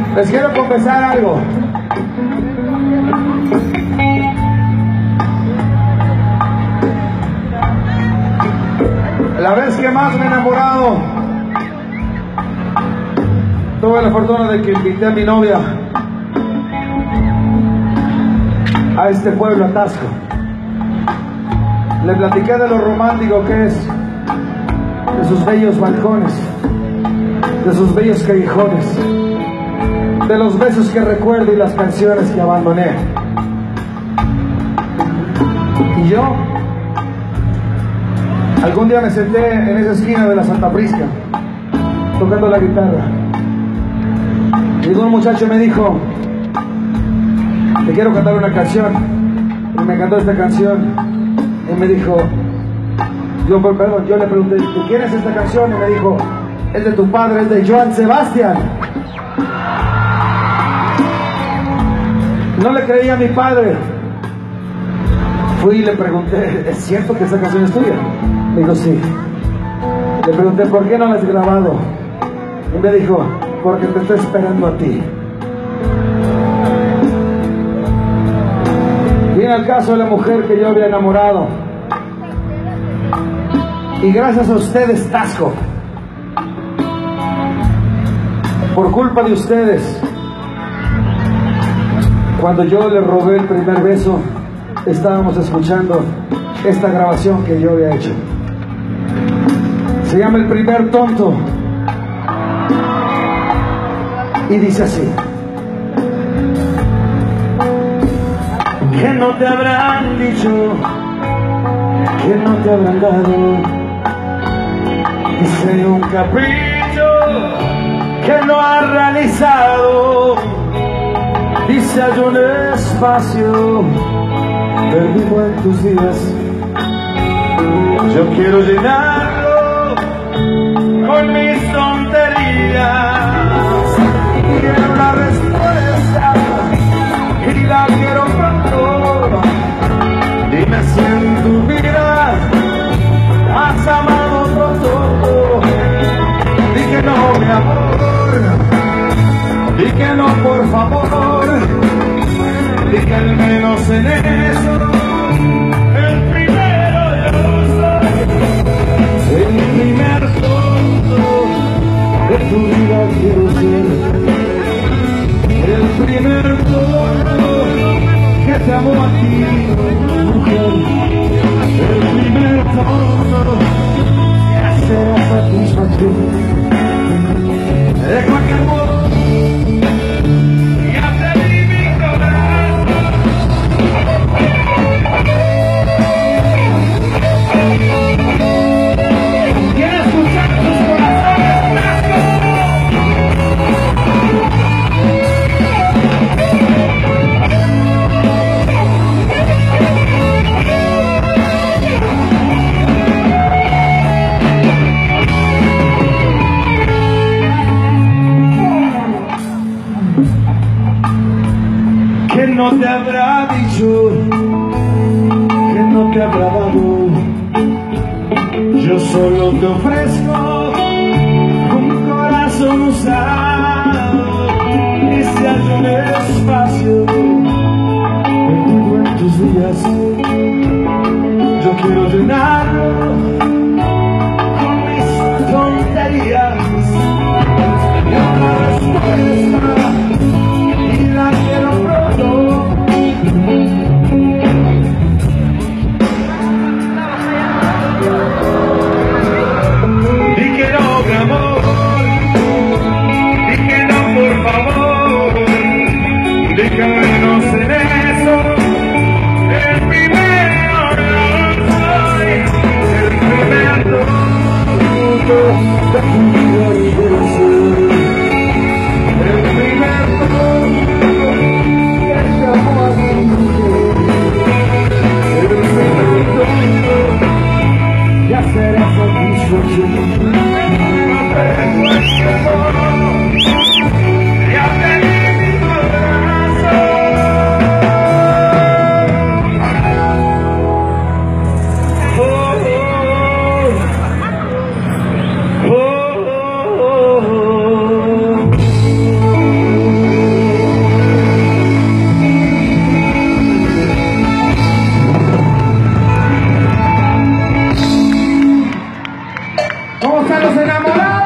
Les quiero confesar algo. La vez que más me he enamorado, tuve la fortuna de que invité a mi novia a este pueblo, a Taxco. Le platiqué de lo romántico que es, de sus bellos balcones, de sus bellos callejones, de los besos que recuerdo y las canciones que abandoné. Y yo, algún día me senté en esa esquina de la Santa Prisca, tocando la guitarra. Y un muchacho me dijo: te quiero cantar una canción. Y me cantó esta canción. Y me dijo, yo le pregunté, ¿de quién es esta canción? Y me dijo, es de tu padre, es de Joan Sebastián. No le creía a mi padre. Fui y le pregunté, ¿es cierto que esta canción es tuya? Me dijo, sí. Le pregunté, ¿por qué no la has grabado? Y me dijo, porque te estoy esperando a ti. Viene al caso de la mujer que yo había enamorado. Y gracias a ustedes, Taxco, por culpa de ustedes, cuando yo le robé el primer beso, estábamos escuchando esta grabación que yo había hecho. Se llama El Primer Tonto. Y dice así: que no te habrán dicho, que no te habrán dado. Dice un capricho que no has realizado. Dice hay un espacio perdido en tus días. Yo quiero llenarlo con mis tonterías. Quiero la respuesta y la quiero pronto. Dime si en tu vida has amado otro. Di que no, mi amor. Di que no, por favor. Di que al menos en eso el primero yo soy. El primer tonto de tu vida quiero ser. El primer tonto que te amó a ti, mujer. El primer tonto que será satisfacción de cualquier modo. Ya te di mi corazón. Quiero escuchar tus corazones, que no te habrá dicho, que no te habrá dado. Yo solo te ofrezco un corazón usado. Y si hay un espacio perdido en tus días, yo quiero llenarlo con mis tonterías.